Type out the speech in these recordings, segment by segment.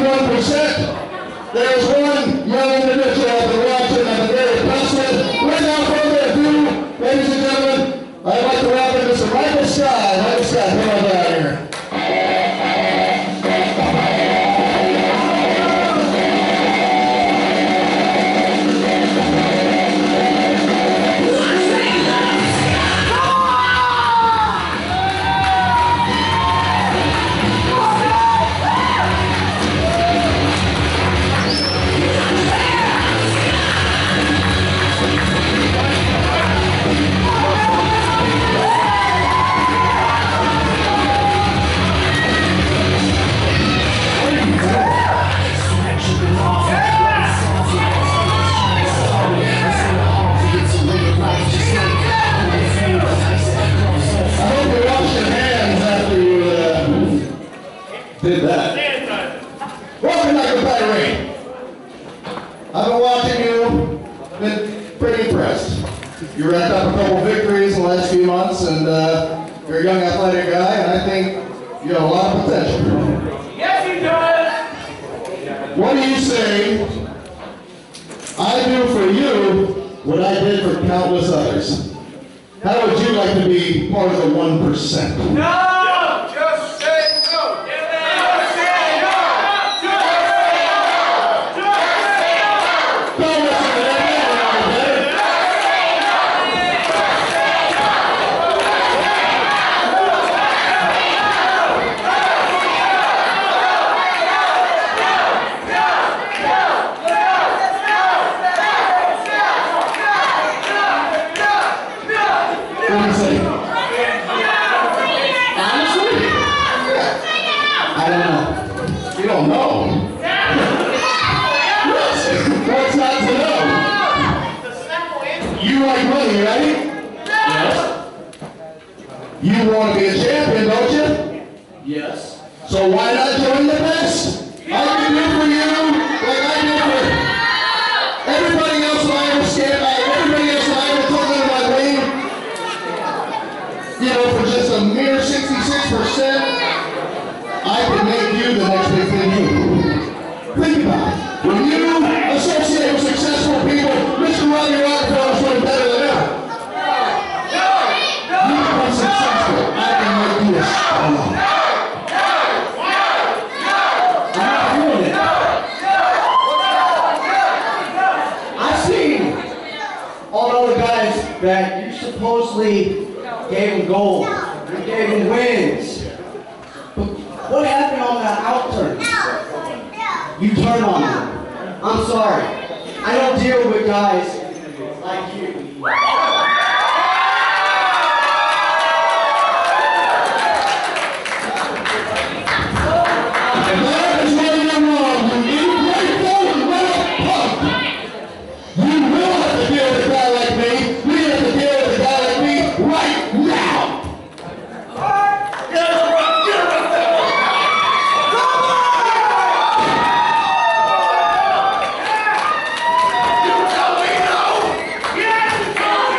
1%. There's one young individual I've been watching I've been very impressed with. Without further ado, ladies and gentlemen, I'd like to welcome Mr. Michael Scott. Michael Scott, come on down here. Did that. Welcome back to Fight Ring. I've been watching you, been pretty impressed. You racked up a couple victories in the last few months, and you're a young athletic guy, and I think you have a lot of potential. Yes, he does! What do you say I do for you what I did for countless others? How would you like to be part of the 1%? No! You want to be a champion, don't you? Yes. So why not join the best? I can do for you like I did for everybody else that I understand. Everybody else that I ever took into my ring. You know, for just a mere 66%, I can make you the next big thing you do. Think about it. When you associate with successful people, Mr. Rodney Rockefeller is doing better than ever. Successful. I can make you a strong. I'm not doing it. I've seen all the other guys that you supposedly gave them gold. You gave them wins. But what happened on that outturn? You turned on them. I'm sorry. I don't deal with guys like you. Yes!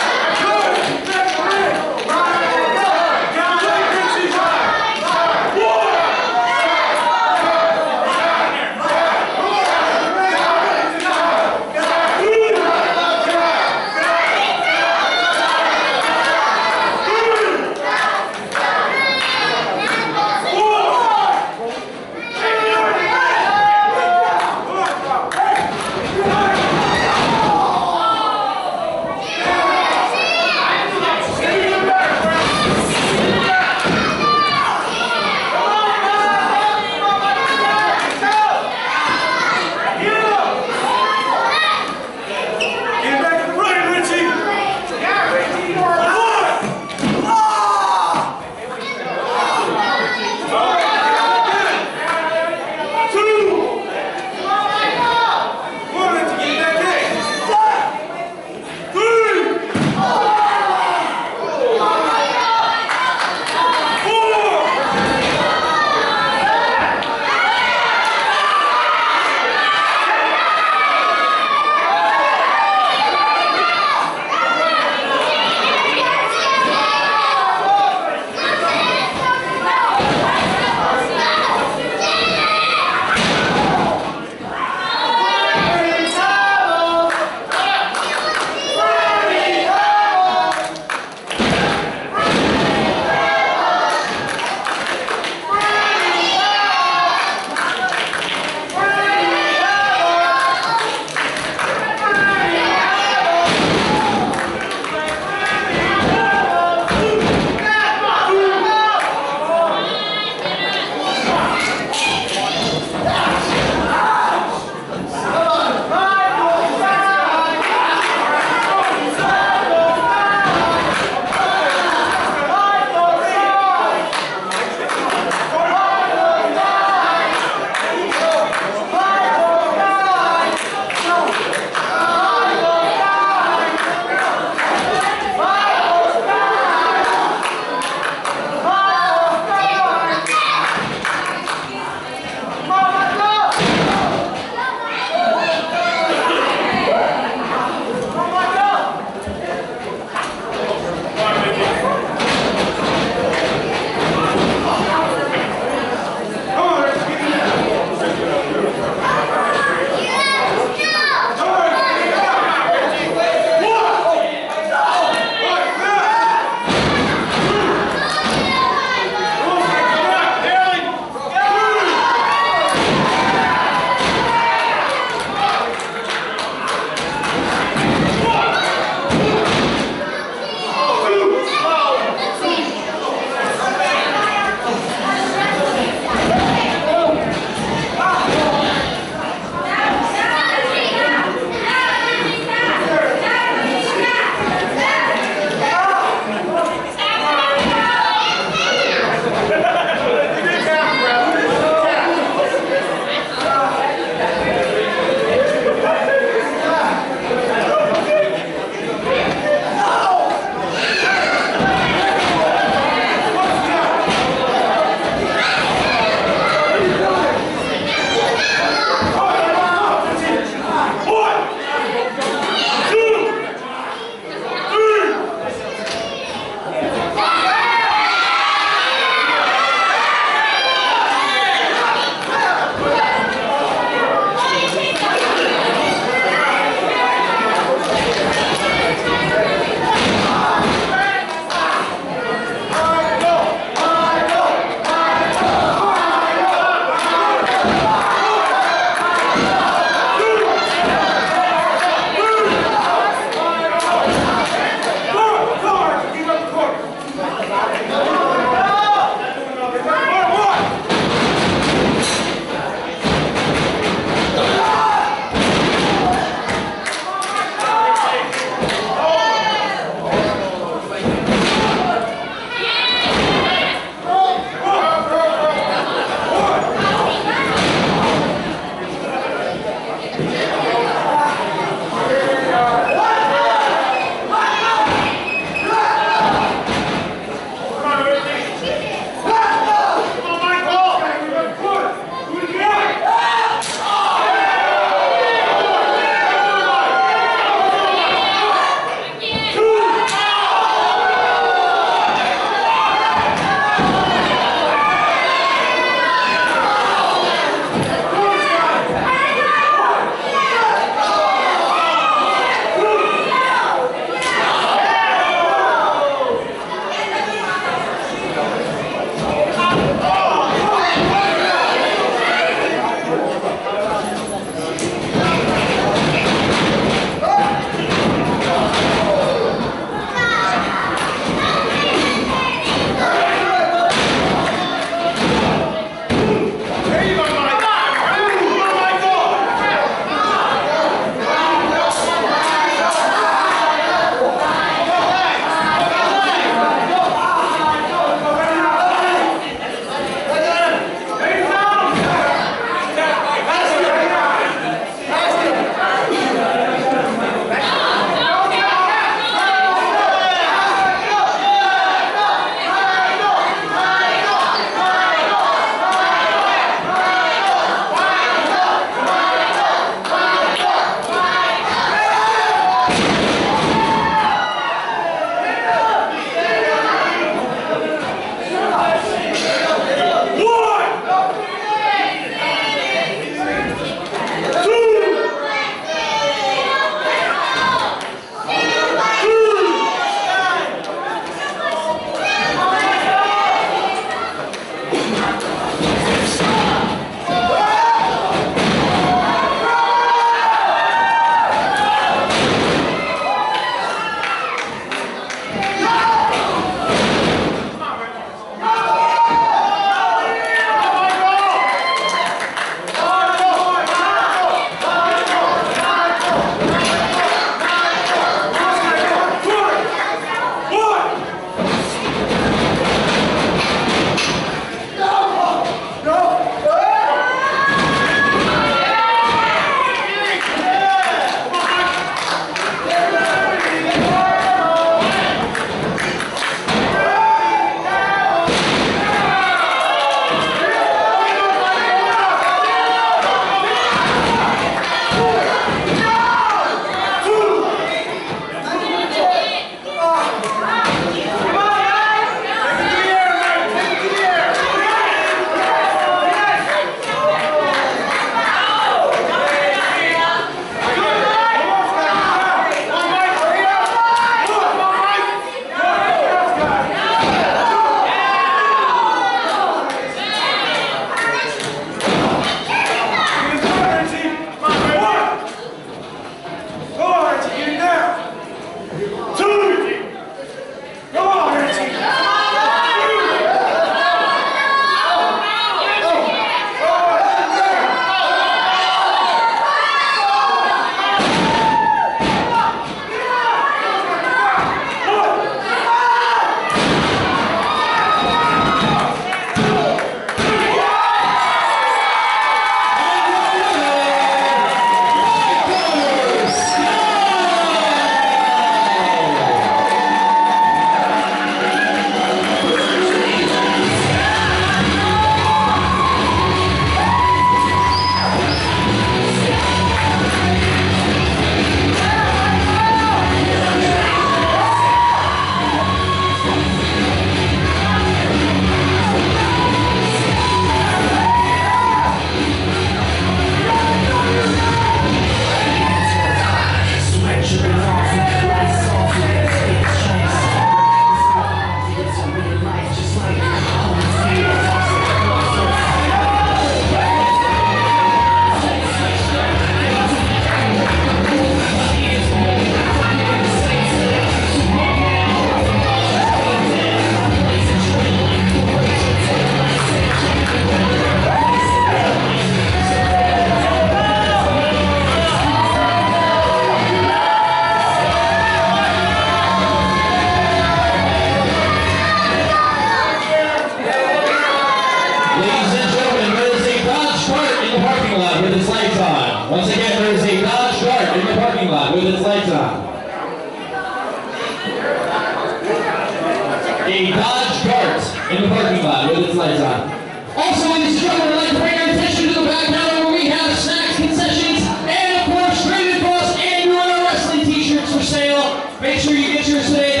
a Dodge Dart in the parking lot with its lights on. Also, ladies and gentlemen, I'd like to bring your attention to the back counter where we have snacks, concessions, and of course, Straight Across annual wrestling t-shirts for sale. Make sure you get yours today.